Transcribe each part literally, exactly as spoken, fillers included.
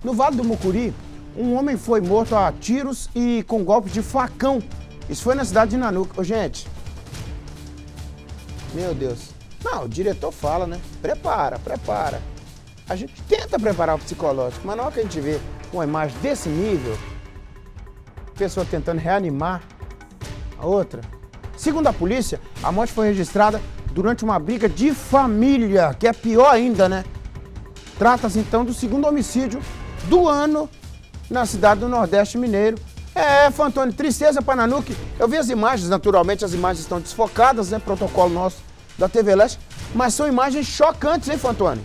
No Vale do Mucuri, um homem foi morto a tiros e com golpes de facão. Isso foi na cidade de Nanuque. Ô, gente, meu Deus. Não, o diretor fala, né? Prepara, prepara. A gente tenta preparar o psicológico, mas na hora que a gente vê uma imagem desse nível, pessoa tentando reanimar a outra. Segundo a polícia, a morte foi registrada durante uma briga de família, que é pior ainda, né? Trata-se então do segundo homicídio do ano na cidade do Nordeste Mineiro. É, Fantoni, tristeza para Nanuque. Eu vi as imagens, naturalmente as imagens estão desfocadas, né? Protocolo nosso da T V Leste, mas são imagens chocantes, hein, Fantoni?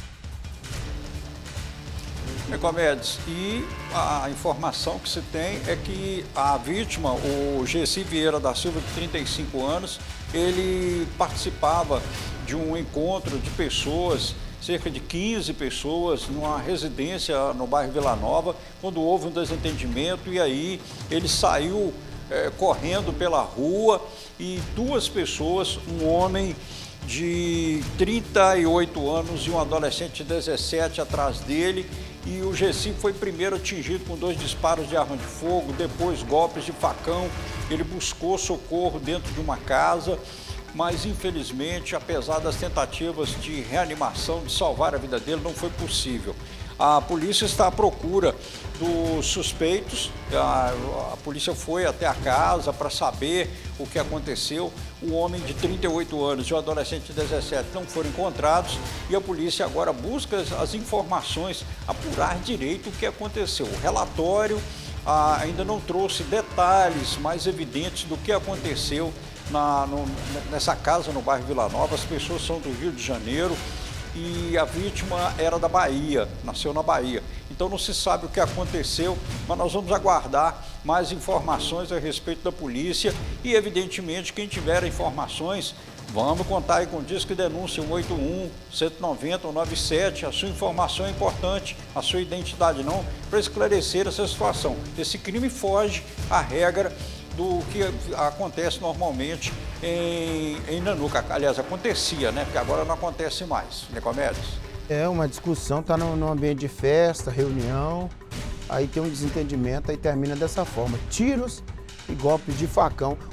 Nicomedes, e a informação que se tem é que a vítima, o Gessi Vieira da Silva, de trinta e cinco anos, ele participava de um encontro de pessoas, cerca de quinze pessoas, numa residência no bairro Vila Nova, quando houve um desentendimento e aí ele saiu é, correndo pela rua e duas pessoas, um homem de trinta e oito anos e um adolescente de dezessete atrás dele, e o Gessi foi primeiro atingido com dois disparos de arma de fogo, depois golpes de facão. Ele buscou socorro dentro de uma casa, mas infelizmente, apesar das tentativas de reanimação, de salvar a vida dele, não foi possível. A polícia está à procura dos suspeitos, a, a polícia foi até a casa para saber o que aconteceu. O homem de trinta e oito anos e o adolescente de dezessete não foram encontrados e a polícia agora busca as, as informações, apurar direito o que aconteceu. O relatório ah, ainda não trouxe detalhes mais evidentes do que aconteceu na, no, nessa casa no bairro Vila Nova. As pessoas são do Rio de Janeiro e a vítima era da Bahia, nasceu na Bahia. Então não se sabe o que aconteceu, mas nós vamos aguardar mais informações a respeito da polícia e, evidentemente, quem tiver informações, vamos contar aí com o Disque Denúncia um oito um, cento e noventa ou noventa e sete. A sua informação é importante, a sua identidade não, para esclarecer essa situação. Esse crime foge à regra do que acontece normalmente em, em Nanuque. Aliás, acontecia, né? Porque agora não acontece mais, Nicomedes. É uma discussão, tá no, no ambiente de festa, reunião, aí tem um desentendimento, aí termina dessa forma. Tiros e golpes de facão.